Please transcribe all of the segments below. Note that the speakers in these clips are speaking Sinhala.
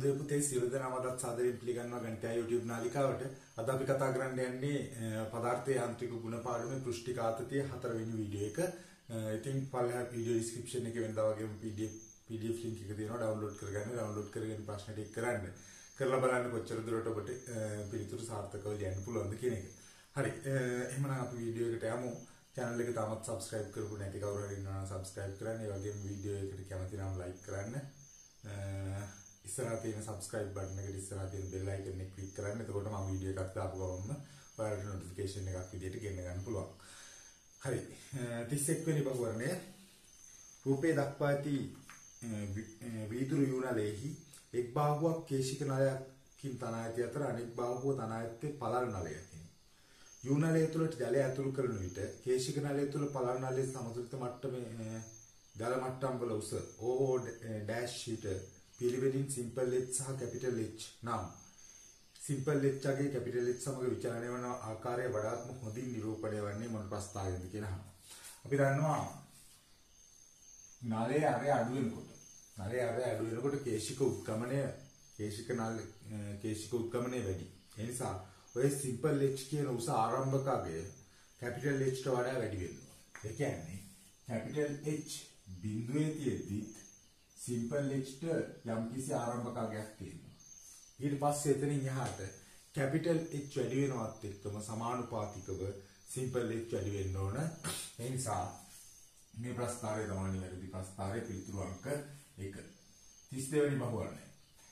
බන්දුවේ පුතේ සියලු දෙනාම අදත් සාදරයෙන් පිළිගන්නවා ගණිතය YouTube නාලිකාවට. අද අපි කතා කරන්න යන්නේ පදාර්ථ යාන්ත්‍රික ගුණ පාඩමේ පෘෂ්ඨික ආතතිය 4 වෙනි වීඩියෝ එක. ඉතින් පළවෙනි වීඩියෝ description එකේ වෙනදා වගේම PDF link එක තියෙනවා download කරගන්න. download කරගෙන ප්‍රශ්න ටික කරන්න. කරලා බලන්න කොච්චර දුරට ඔබට පිළිතුරු සාර්ථකව ලියන්න පුළුවන්ද කියන එක. හරි. එහෙනම් අපි වීඩියෝ එකට යමු. channel එක තාමත් subscribe කරපු නැති කවුරු හරි ඉන්නවා නම් subscribe කරන්න. ඒ වගේම වීඩියෝ එකට කැමති නම් like කරන්න. ඉස්සරහා තියෙන subscribe button එකට ඉස්සරහා තියෙන bell icon එක click කරන්න. එතකොට මම වීඩියෝ එකක් දාපු ගමන්ම ඔයාලට notification එකක් විදියට ගෙන්න ගන්න පුළුවන්. හරි. 31 වෙනි බහුවර්ණය රූපේ දක්වා ඇති වීදුරු යුණලෙහි එක් බාහුවක් කේශික නලයකින් තනා ඇති අතර අනෙක් බාහුව තනා ඇත්තේ පළල් නලයකින්. යුණලය තුළට ජලය ඇතුළු කරන විට කේශික නලය තුළ පළල් නලයේ සමතුලිත මට්ටමේ ජල මට්ටම් වල උස O dash ඊට පිළිවෙලින් simple h සහ capital H නම් simple h ගේ capital H සමග විචලනය වන ආකාරය වඩාත්ම හොඳින් නිරූපණය වන්නේ මොන ප්‍රස්තාවයෙන්ද කියලා අහනවා. අපි දන්නවා නලයේ අරය අඩු වෙනකොට කේශික උත්ගමනය වැඩි. ඒ නිසා ඔය simple h කියන උස ආරම්භකගේ capital H ට වඩා වැඩි වෙනවා. ඒ කියන්නේ capital H බිඳුවේ තියෙද්දි simple h ට යම්කිසි ආරම්භකයක් තියෙනවා. ඊට පස්සේ එතනින් එහාට capital H වැඩි වෙනවත් එක්කම සමානුපාතිකව simple h වැඩි වෙන්න ඕන. ඒ නිසා මේ ප්‍රස්තාරය තමයි නිවැරදි ප්‍රස්තාරයේ පිළිතුරු අංක 1. 32 වෙනි බහුවර්ණය.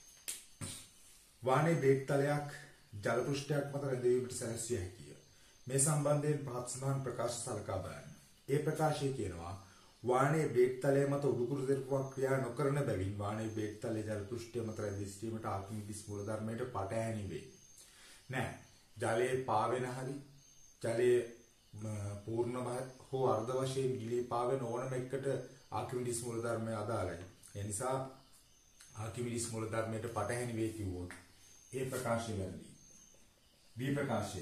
වානේ බේක් තලයක් ජල පෘෂ්ඨයක් මත රැඳවීමට සැලැස්විය හැකිය. මේ සම්බන්ධයෙන් පහත් සඳහන් ප්‍රකාශ සලකා බලන්න. ඒ ප්‍රකාශය කියනවා වානේ බේක් තලය මත උඩුකුරු දෙරපුවක් ක්‍රියා නොකරන බැවින් වානේ බේක් තලයේ ජල පෘෂ්ඨය මත රැඳී සිටීමට ආර්කිමිඩිස් මූලධර්මයට පටහැනි වේ. නෑ. ජලයේ පාවෙන හරි ජලයේ පූර්ණ හෝ අර්ධ වශයෙන් ගිලී පාවෙන ඕනම එකකට ආර්කිමිඩිස් මූලධර්මය අදාළයි. ඒ නිසා ආර්කිමිඩිස් මූලධර්මයට පටහැනි වේ කිව්වොත් ඒ ප්‍රකාශය වැරදි. B ප්‍රකාශය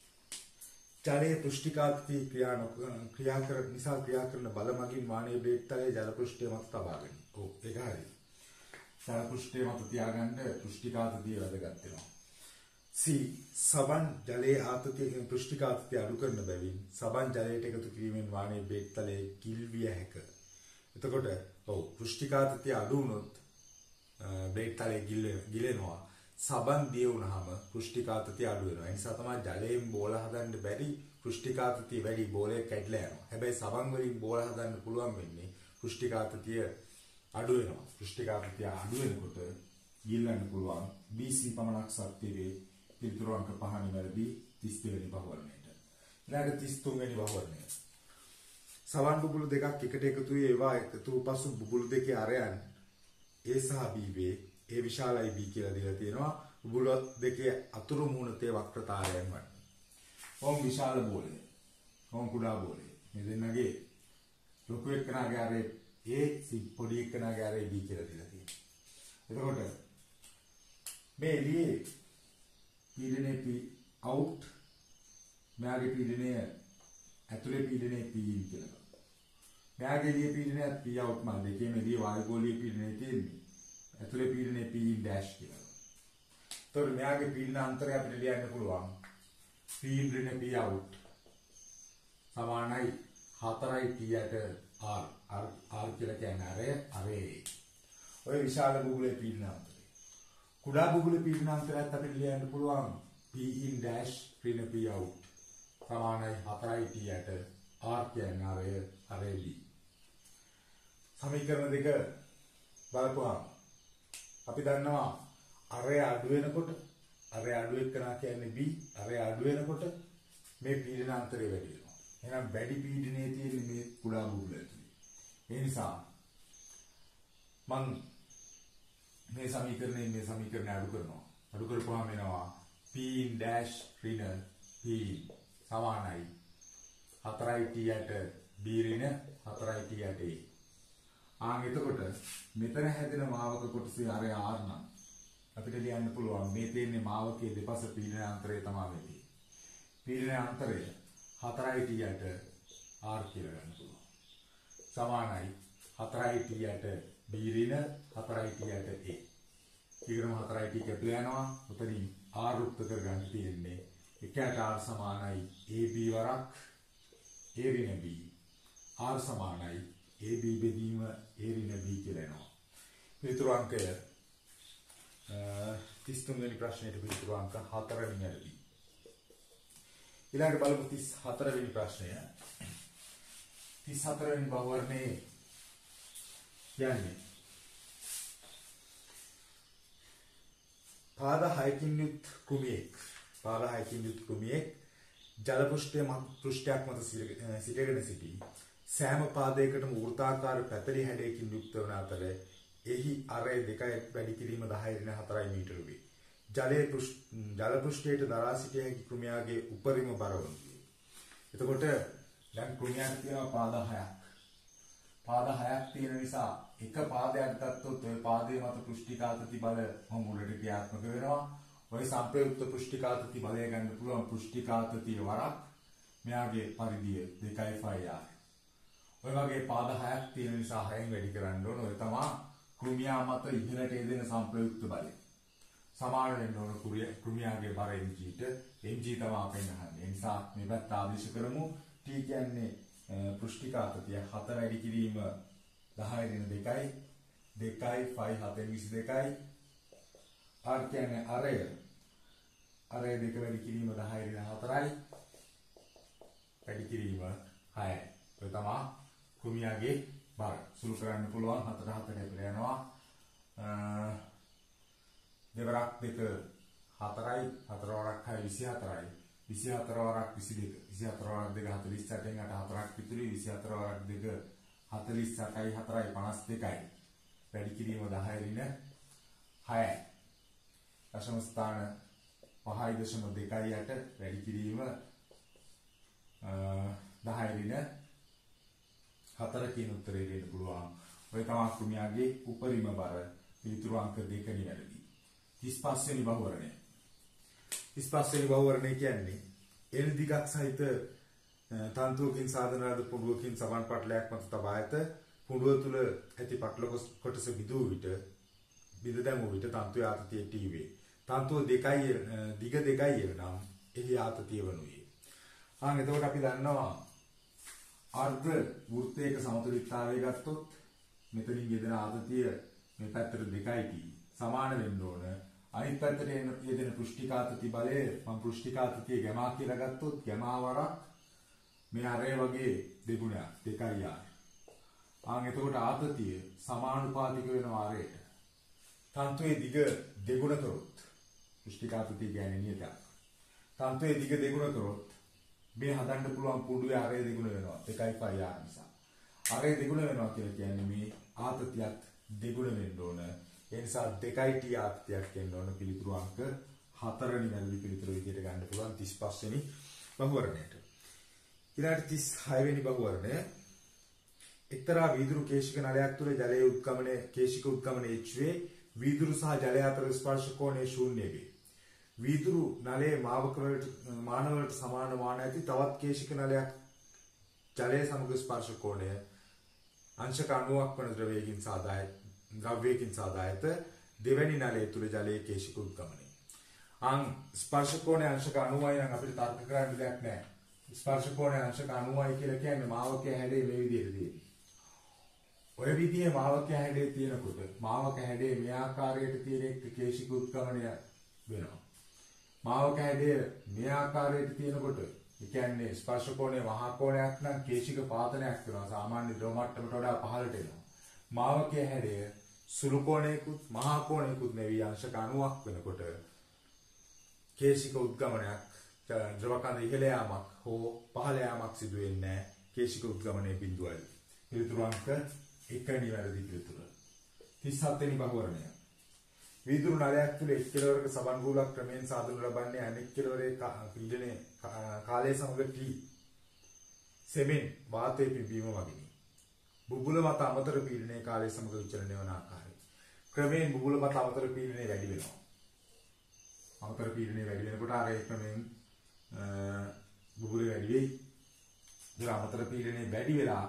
ජලයේ පෘෂ්ඨිකාත්මක ක්‍රියා කරන බල මගින් වානේ බේක් තලයේ ජල පෘෂ්ඨය මත තබා ගනී. ඔව් ඒක හරි. ජල පෘෂ්ඨය මත තියාගන්න පෘෂ්ඨිකාත්මකය වැදගත් වෙනවා. C සබන් ජලයේ ආතතිය පෘෂ්ඨිකාත්මකය අඩු කරන බැවින් සබන් ජලයට එකතු කිරීමෙන් වානේ බේක් තලයේ කිල්විය හැක. එතකොට ඔව් පෘෂ්ඨිකාත්මකය අඩු වුණොත් බේක් තලයේ ගිලෙනවා. සබන් දිය වුණාම පෘෂ්ඨිකාත්මකය අඩු වෙනවා. ඒ නිසා තමයි ජලයෙන් බෝල හදන්න බැරි පෘෂ්ඨිකාත්මකය වැඩි බෝලය කැඩලා යනවා. හැබැයි සබන් වලින් බෝල හදන්න පුළුවන් වෙන්නේ පෘෂ්ඨිකාත්මකය අඩු වෙනවා. පෘෂ්ඨිකාත්මකය අඩු වෙනකොට ගිල්ලන්න පුළුවන්. BC පමණක් සත්‍ය වේ. පිළිතුරු අංක 5 නිවැරදි 32 වෙනි බහුවර්ණයට. ඊළඟ 33 වෙනි බහුවර්ණය. සවන් බුබුලු දෙකක් එකට එකතු වී ඒවා එකතු වූ පසු බුබුලු දෙකේ අරයන් A සහ B වේ. ඒ විශාලයි B කියලා දීලා තියෙනවා. බුබුලු දෙකේ අතුරු මූණතේ වක්‍රතාවයන් වන. ඕම් විශාල බෝලය. ඕම් කුඩා බෝලය. මේ දෙන්නගේ ලොකු එක්කනාගේ අරේ A පොඩි එක්කනාගේ අරේ B කියලා දීලා තියෙනවා. එතකොට මේ එළියේ පීඩනය P out මෙයාගේ පීඩනය ඇතුලේ පීඩනය P in කියලා. මෙයාගේ එළියේ පීඩනයත් P out මා දෙකේම එළියේ වායුගෝලීය පීඩනය තියෙන්නේ. ඇතුලේ පීඩනය P in dash කියලා. එතකොට මෙයාගේ පීඩන අන්තරය අපිට ලියන්න පුළුවන්. P in ඍණ P out සමානයි 4යි T යට R. R කියලා කියන්නේ අරේ. ඔය විශාල බුබුලේ පීඩන අන්තරය. කුඩා බුබුලේ පීඩන අන්තරයත් අපිට ලියන්න පුළුවන්. P in dash ඍණ P out සමානයි 4යි T යට R කියන්නේ අරේ B. සමීකරණ දෙක බලපුවාම අපි දන්නවා අරය අඩු වෙනකොට අරය අඩු එක්කනා කියන්නේ B අරය අඩු වෙනකොට මේ පීඩන අන්තරය වැඩි වෙනවා. එහෙනම් වැඩි පීඩනයේ තියෙන මේ කුඩා බුබුල ඇතුලේ. ඒ නිසා මම මේ සමීකරණය අඩු කරනවා. අඩු කරපුවාම එනවා P in dash ඍණ P සමානයි 4යි T යට B ඍණ 4යි T යට A. එතකොට මෙතන හැදෙන මාවක කොටසේ අරය R නම් අපිට ලියන්න පුළුවන් මේ තියෙන්නේ මාවකයේ දෙපස පීඩන අන්තරය තමයි වෙන්නේ. පීඩන අන්තරය 4යි T යට R කියලා ගන්න පුළුවන්. සමානයි 4යි T යට B ඍණ 4යි T යට A. ඊගරම 4යි t කැපිලා යනවා. උතනින් r වෘත්ත කරගන්න තියෙන්නේ 1ට r සමානයි ab වරක් a ඍණ b. r සමානයි ab බෙදීම a ඍණ b කියලා එනවා. පිළිතුරු අංකය 33 වෙනි ප්‍රශ්නයට පිළිතුරු අංක 4 වෙනි වැරදි. ඊළඟට බලමු 34 වෙනි ප්‍රශ්නය. 34 වෙනි බහුවර්ණයේ කියන්නේ පාද 6කින් යුත් කුමියෙක් ජල පෘෂ්ඨයක් මත සිටගෙන සිටි සෑම පාදයකටම වෘත්තාකාර පැතලි හැඩයකින් යුක්ත වන අතර එහි අරය 2යි වැඩි කිරීම 10^4 මීටර වේ. ජල පෘෂ්ඨයට දරා සිටිය හැකි කුමියාගේ උපරිම බර වනුයේ. එතකොට දැන් කුමියාට තියෙනවා පාද 6ක්. පාද 6ක් තියෙන නිසා එක පාදයක් ගත්තොත් ওই පාදයේ මත පෘෂ්ඨිකාතති බල මොමුලට ක්‍රියාත්මක වෙනවා. ඔය සංප්‍රයුක්ත පෘෂ්ඨිකාතති බලය ගන්න පුළුවන් පෘෂ්ඨිකාතතිය වරක් මෙයාගේ පරිධිය 2.5r. ඔය වගේ පාද 6ක් තියෙන නිසා 6න් වැඩි කරන්න ඕන. ඔය තමයි කුමියා මත ඉහළට එදෙන සංප්‍රයුක්ත බලය. සමාන වෙන්න ඕන කුමියාගේ බර mg ට. mg තමයි අපෙන් අහන්නේ. ඒ නිසා මේ පැත්ත ආදේශ කරමු. t කියන්නේ පෘෂ්ඨිකාතතිය 4 වැඩි කිරීම 10^2යි 2යි 5 7 22යි. r කියන්නේ අරය 2 වැඩි කිරීම 10^4යි වැඩි කිරීම 6යි. ඔය තමයි කුමියාගේ බර. සුළු කරන්න පුළුවන් 4 කැපිලා යනවා. දෙවරක් 2 4යි 4 වරක් 6 24යි 24 වරක් 22 24 වරක් 2 48න් 8 4ක් පිටුලි 24 වරක් 2 48යි 4යි 52යි වැඩි කිරීම 10^6යි. දශම ස්ථාන 5.2යට වැඩි කිරීම 10^4 කියන උත්තරේ දෙන්න පුළුවන්. ඔය තමයි කුමියාගේ උපරිම බර. පිළිතුරු අංක 2 නිවැරදි. 35 වෙනි බහුවර්ණය. 35 වෙනි බහුවර්ණය කියන්නේ එල් දිගක් සහිත තන්තුවකින් සාධන ලද පුඩුවකින් සමන් පටලයක් මත තබා ඇත. පුඩුව තුල ඇති පටල කොටස බිඳු විට බිඳ දැමූ විට තන්තුවේ ආතතිය t වේ. තන්තුව දිග 2යි නම් එහි ආතතිය වනුයේ. එතකොට අපි දන්නවා අර්ධ වෘත්තයක සමතුලිතතාවය ගත්තොත් මෙතනින් යෙදෙන ආතතිය මේ පැත්තට 2යි t සමාන වෙන්න ඕන. අනිත් පැත්තට යෙදෙන පෘෂ්ඨිකාතති බලය මම පෘෂ්ඨිකාතතිය ගැමා කියලා ගත්තොත් ගැමා වරක් මේ අරය වගේ දෙගුණයක් 2r. එතකොට ආතතිය සමානුපාතික වෙනවා අරයට. තන්තුවේ දිග දෙගුණ කරොත් පෘෂ්ඨිකාතතිය කියන්නේ නියතයක්. තන්තුවේ දිග දෙගුණ කරොත් මේ හදන්න පුළුවන් පුඩුවේ අරය දෙගුණ වෙනවා 2.5r නිසා. අරය දෙගුණ වෙනවා කියලා කියන්නේ මේ ආතතියත් දෙගුණ වෙන්න ඕන. ඒ නිසා 2t ආතතියක් එන්න ඕන. පිළිතුරු අංක 4 නිවැරදි පිළිතුරු විදිහට ගන්න පුළුවන් 35 වෙනි බහුවර්ණයට. ඊළඟට 36 වෙනි බහුවර්ණය. එක්තරා වීදුරු කේශික නලයක් තුළ ජලයේ උත්ගමනය කේශික උත්ගමනය h වේ. වීදුරු සහ ජලය අතර ස්පර්ශ කෝණය 0 වේ. වීදුරු නලයේ මාන වලට සමාන මාන ඇති තවත් කේශික නලයක් ජලය සමග ස්පර්ශ කෝණය අංශක 90ක් වන ද්‍රව්‍යයකින් සාදායත දෙවැනි නලය තුල ජලයේ කේශික උද්ගමනය. ස්පර්ශ කෝණය අංශක 90යි නම් අපිට තර්ක කරන්න දෙයක් නැහැ. ස්පර්ශ කෝණය අංශක 90යි කියලා කියන්නේ මාවකයේ හැඩය මේ විදිහට තියෙන්නේ. ඔය විදිහේ මාවකයේ හැඩය තියෙනකොට මාවක හැඩය මේ ආකාරයට තියෙන එක කේශික උද්ගමනය වෙනවා. මාවක හැඩය මේ ආකාරයට තියෙනකොට ඒ කියන්නේ ස්පර්ශ කෝණය මහා කෝණයක් නම් කේශික පාතනයක් වෙනවා. සාමාන්‍ය ද්‍රව මට්ටමට වඩා පහළට එනවා. මාවකයේ හැඩය සුළු කෝණයකුත් මහා කෝණයකුත් නෙවී අංශක 90ක් වෙනකොට කේශික උද්ගමනයක් ද්‍රව කඳ ඉහළ යාමක් හෝ පහළ යාමක් සිදු වෙන්නේ නැහැ. කේශික උද්ගමනයේ බිඳුවයි. පිළිතුරු අංක 1 නිවැරදි පිළිතුර. 37 වෙනි බහුවර්ණය. වීදුරු නලයක් තුළ එක් කෙළවරක සබන් බූලක් ක්‍රමයෙන් සාදනු ලබන්නේ අනෙක් කෙළවරේ පීඩනයේ කාලය සමග t සෙමෙන් වාතයේ පිබීම වගේයි. බුබුල මත අමතර පීඩනයේ කාලය සමග විචලනය වන ආකාරය. ක්‍රමයෙන් බුබුල මත අමතර පීඩනය වැඩි වෙනවා. අමතර පීඩනය වැඩි වෙනකොට අර ඒ ක්‍රමයෙන් බුබුල වැඩි වෙයි. ඒ අමතර පීඩනය වැඩි වෙලා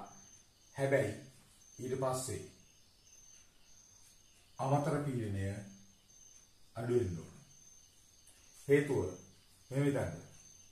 හැබැයි ඊට පස්සේ අමතර පීඩනය අඩු වෙන්න ඕන. හේතුව මෙහෙම හිතන්න.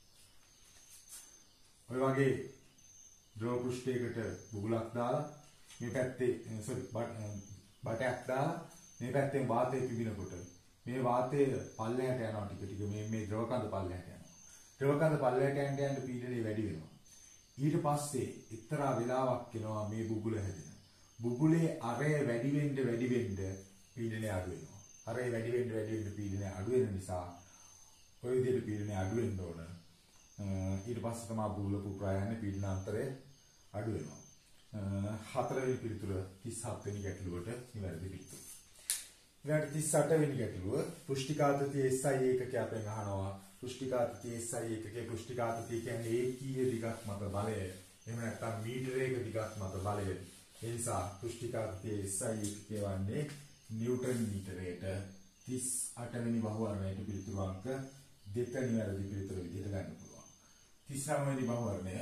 ඔය වගේ ද්‍රව පෘෂ්ඨයකට බුබුලක් දාලා මේ පැත්තේ බටයක් දාලා මේ පැත්තෙන් වාතය පිබිනකොට මේ වාතය පල්ලෙහාට යනවා ටික ටික මේ ද්‍රව කඳ පල්ලෙහාට යනවා. ද්‍රව කඳ පල්ලෙහාට යන පීඩනය වැඩි වෙනවා. ඊට පස්සේ එක්තරා වෙලාවක් එනවා මේ බුබුල හැදෙන. බුබුලේ අරය වැඩි වෙන්න පීඩනය අඩු වෙනවා. අරය වැඩි වෙන්න පීඩනය අඩු වෙන නිසා ඔය විදිහට පීඩනය අඩු වෙන්න ඕන. ඊට පස්සේ තමයි බුබුල පුපුරා යන්නේ පීඩනාන්තරය අඩු වෙනවා. හතරවෙනි පිළිතුර 37 වෙනි ගැටලුවට නිවැරදි පිළිතුර. ඊළඟට 38 වෙනි ගැටලුව පෘෂ්ඨිකාතතිය SI ඒකකයක් අපෙන් අහනවා. පෘෂ්ඨිකාතතිය SI ඒකකයේ පෘෂ්ඨිකාතතිය කියන්නේ ඒකීය දිගක් මත බලය. එහෙම නැත්නම් මීටරයක දිගක් මත බලය. ඒ නිසා පෘෂ්ඨිකාතතිය SI ඒකකය වන්නේ නිව්ටන් මීටරයට 38 වෙනි බහුවර්ණයට පිළිතුරු අංක 2 නිවැරදි පිළිතුර විදිහට ගන්න පුළුවන්. 39 වෙනි බහුවර්ණය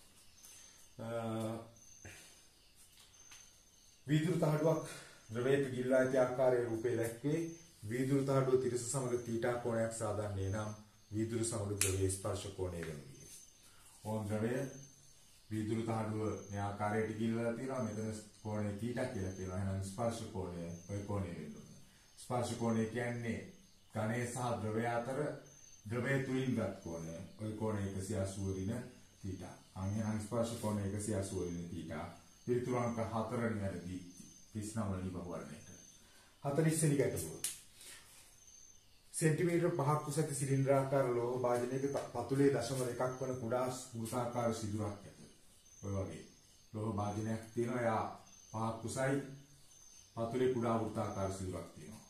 වීදුරු තහඩුවක් ද්‍රවයක ගිල්ලා ඇති ආකාරයේ රූපේ දැක්වේ. වීදුරු තහඩුව තිරස සමග තීටා කෝණයක් සාදන්නේ නම් වීදුරු සමග ද්‍රවයේ ස්පර්ශ කෝණය වෙනවා. ඕන් ද්‍රවය වීදුරු තහඩුව මේ ආකාරයට ගිල්ලා තියෙනවා. මෙතන කෝණය තීටා කියලා කියනවා. එහෙනම් ස්පර්ශ කෝණය ඔය කෝණය වෙනවා. ස්පර්ශ කෝණය කියන්නේ ඝනය සහ ද්‍රවය අතර ද්‍රවය තුලින් ගත් කෝණය. ඔය කෝණය 180 ඍණ තීටා. අන්‍යයන් ස්පර්ශ කෝණය 180 ඍණ තීටා. පිළිතුරු අංක 4 නිවැරදි 39 වෙනි බහුවර්ණයට. 40 වෙනි ගැටලුව. සෙන්ටිමීටර් 5ක් උස ඇති සිලින්ඩරාකාර ලෝහ භාජනයක පතුලේ 0.1 වන කුඩා වෘත්තාකාර සිදුරක් ඇත. ඔය වගේ ලෝහ භාජනයක් තියෙනවා. එයා 5ක් උසයි. පතුලේ කුඩා වෘත්තාකාර සිදුරක් තියෙනවා.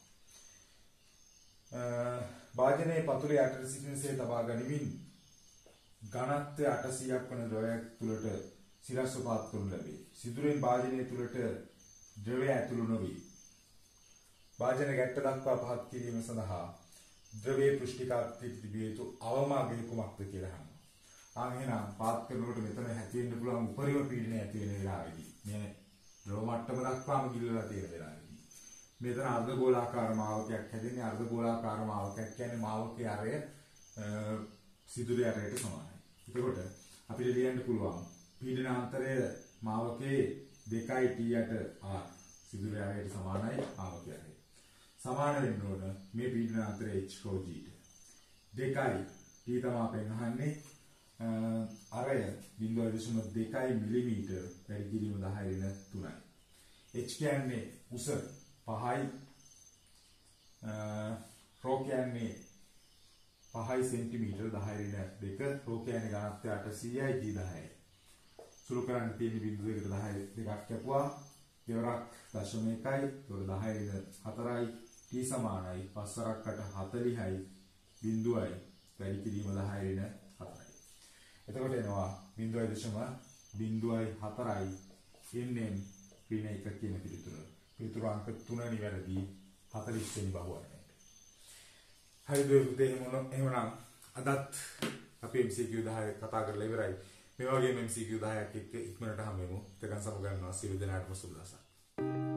භාජනයේ පතුලේ යටට සිටිනසේ තබා ගනිමින් ඝනත්වය 800ක් වන ද්‍රවයක් තුලට සිරස්වපාත් කරනු ලැබේ. සිදුරෙන් භාජනය තුලට ද්‍රවය ඇතුළු නොවේ. භාජන ගැට්ට දක්වා පහත් කිරීම සඳහා ද්‍රවයේ පෘෂ්ඨිකාතතිය තිබිය යුතු අවමාගය කුමක්ද කියලා අහනවා. එහෙනම් පාත් කරනකොට මෙතන ඇති වෙන්න පුළුවන් උපරිම පීඩනය ඇති වෙන වෙලාවේදී මේ ද්‍රව මට්ටම දක්වාම ගිල්ලලා තියෙන වෙලාවේදී මෙතන අර්ධගෝලාකාර මාවකයක් හැදෙන්නේ. අර්ධගෝලාකාර මාවකයක් කියන්නේ මාවකයේ අරය සිදුරේ අරයට සමානයි. එතකොට අපිට ලියන්න පුළුවන් පීඩනාන්තරය මාවකයේ 2t8r සිදුරේ අරයට සමානයි මාවකයේ අරය. සමාන වෙන්න ඕන මේ පීඩනාන්තරය h/g ට. 2යි t තමයි පෙන්වන්නේ අරය 0.2 මිලිමීටර වැඩි කිරීම 10^3යි. h කියන්නේ උස 5යි රෝ කියන්නේ 5 සෙන්ටිමීටර 10^2 රෝ කියන්නේ ඝනත්වය 800යි g 10යි. සුළු කරන්න තියෙන බිංදු දෙකට 10 දෙකක් කැපුවා දෙවරක් 0.1යි ඒතකොට 10^4යි t සමානයි 5 8 40යි බිංදුවයි වැඩි කිරීම 10^4යි. එතකොට එනවා 0.04යි nm ඍණ 1 කියන පිළිතුර. පිළිතුර අංක 3 නිවැරදි 40 වෙනි බහුවර්ණයට. හරිද පුතේ එහෙමනම් අදත් අපි MCQ 10 කතා කරලා ඉවරයි. මේ වගේම MCQ 10ක් එක්ක ඉක්මනට හමු වෙමු. එතකන් සමු ගන්නවා සියලු දෙනාටම සුබ දවසක්.